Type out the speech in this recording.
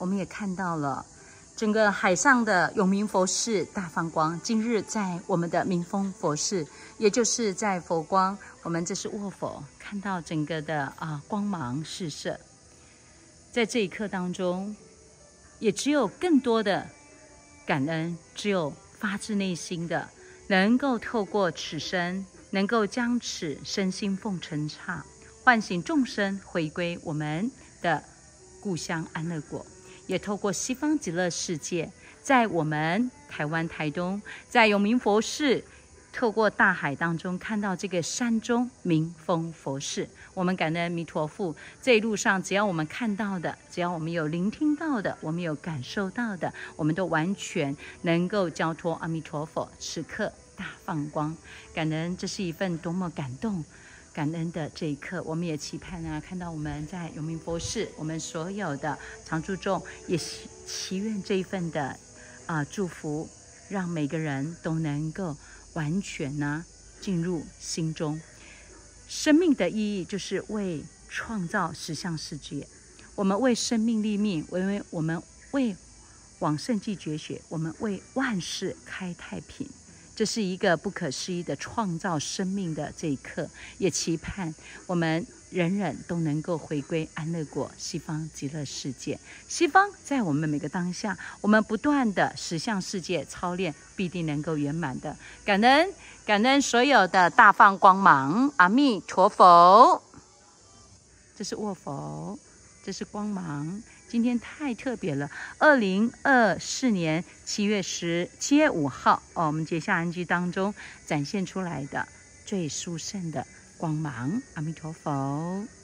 我们也看到了整个海上的永明佛寺大放光。今日在我们的明丰佛寺，也就是在佛光，我们这是卧佛，看到整个的光芒四射。在这一刻当中，也只有更多的感恩，只有发自内心的，能够透过此生，能够将此身心奉承刹，唤醒众生回归我们的故乡安乐国。也透过西方极乐世界，在我们台湾台东，在永明佛寺，透过大海当中看到这个山中明丰佛寺。我们感恩弥陀佛，这一路上只要我们看到的，只要我们有聆听到的，我们有感受到的，我们都完全能够交托阿弥陀佛，此刻大放光。感恩，这是一份多么感动感恩的这一刻。我们也期盼看到我们在永明佛寺，我们所有的常住众也祈愿这一份的祝福，让每个人都能够完全进入心中。生命的意义就是为创造实相世界，我们为生命立命，我们为往圣继绝学，我们为万事开太平。这是一个不可思议的创造生命的这一刻，也期盼我们人人都能够回归安乐国西方极乐世界。西方在我们每个当下，我们不断的实相世界操练，必定能够圆满的。感恩感恩所有的大放光芒，阿弥陀佛。这是卧佛，这是光芒。今天太特别了，2024年7月5号我们结夏安居当中展现出来的最殊胜的光芒。阿弥陀佛。